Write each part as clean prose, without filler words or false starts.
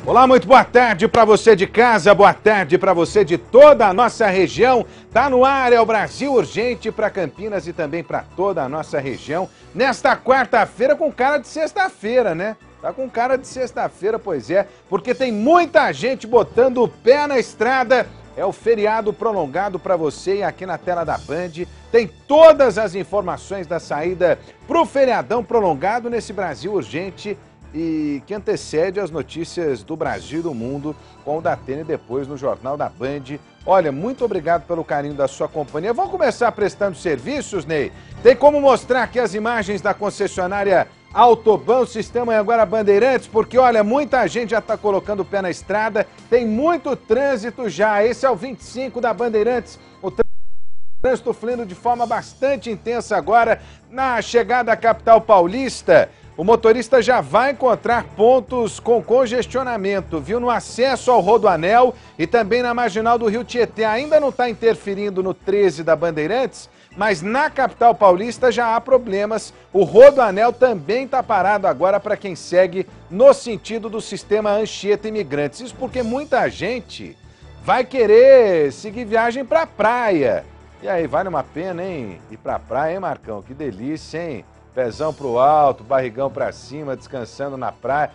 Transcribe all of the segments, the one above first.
Olá, muito boa tarde para você de casa, boa tarde para você de toda a nossa região. Tá no ar, é o Brasil Urgente para Campinas e também para toda a nossa região. Nesta quarta-feira com cara de sexta-feira, né? Tá com cara de sexta-feira, pois é, porque tem muita gente botando o pé na estrada. É o feriado prolongado para você e aqui na tela da Band tem todas as informações da saída pro feriadão prolongado nesse Brasil Urgente e que antecede as notícias do Brasil e do mundo com o Datena e depois no Jornal da Band. Olha, muito obrigado pelo carinho da sua companhia. Vamos começar prestando serviços, Ney? Tem como mostrar aqui as imagens da concessionária Autoban, Sistema Anhanguera Bandeirantes, porque olha, muita gente já está colocando o pé na estrada, tem muito trânsito já. Esse é o 25 da Bandeirantes, o trânsito fluindo de forma bastante intensa agora na chegada à capital paulista. O motorista já vai encontrar pontos com congestionamento, viu? No acesso ao Rodoanel e também na marginal do Rio Tietê. Ainda não está interferindo no 13 da Bandeirantes, mas na capital paulista já há problemas. O Rodoanel também está parado agora para quem segue no sentido do sistema Anchieta Imigrantes. Isso porque muita gente vai querer seguir viagem para a praia. E aí, vale uma pena, hein? Ir para a praia, hein, Marcão? Que delícia, hein? Pezão pro alto, barrigão pra cima, descansando na praia.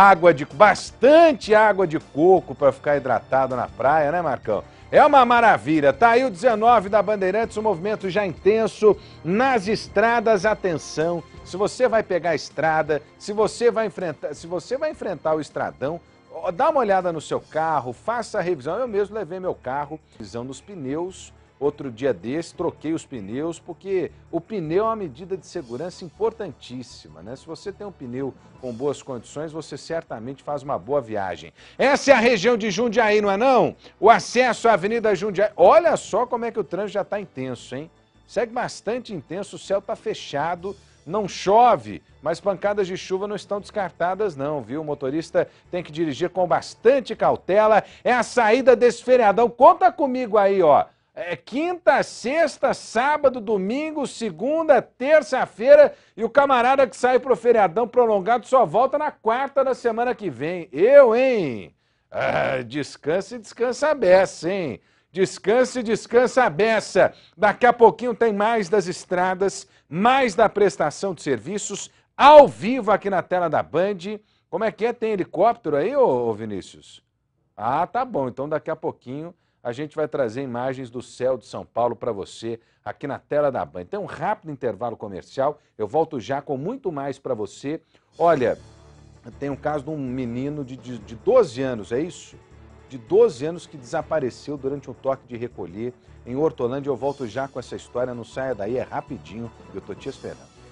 Bastante água de coco para ficar hidratado na praia, né, Marcão? É uma maravilha. Tá aí o 19 da Bandeirantes, o movimento já intenso nas estradas. Atenção, se você vai pegar a estrada, se você vai enfrentar o estradão, dá uma olhada no seu carro, faça a revisão. Eu mesmo levei meu carro, revisão dos pneus. Outro dia desse, troquei os pneus, porque o pneu é uma medida de segurança importantíssima, né? Se você tem um pneu com boas condições, você certamente faz uma boa viagem. Essa é a região de Jundiaí, não é não? O acesso à Avenida Jundiaí. Olha só como é que o trânsito já está intenso, hein? Segue bastante intenso, o céu está fechado, não chove, mas pancadas de chuva não estão descartadas não, viu? O motorista tem que dirigir com bastante cautela. É a saída desse feriadão. Conta comigo aí, ó. Quinta, sexta, sábado, domingo, segunda, terça-feira e o camarada que sai pro feriadão prolongado só volta na quarta da semana que vem. Eu, hein? Descansa e descansa a beça, hein? Descansa e descansa a beça. Daqui a pouquinho tem mais das estradas, mais da prestação de serviços, ao vivo aqui na tela da Band. Como é que é? Tem helicóptero aí, ô Vinícius? Ah, tá bom. Então daqui a pouquinho a gente vai trazer imagens do céu de São Paulo para você aqui na tela da Band. Tem um rápido intervalo comercial, eu volto já com muito mais para você. Olha, tem um caso de um menino de 12 anos, é isso? De 12 anos que desapareceu durante um toque de recolher em Hortolândia. Eu volto já com essa história, não saia daí, é rapidinho, eu tô te esperando.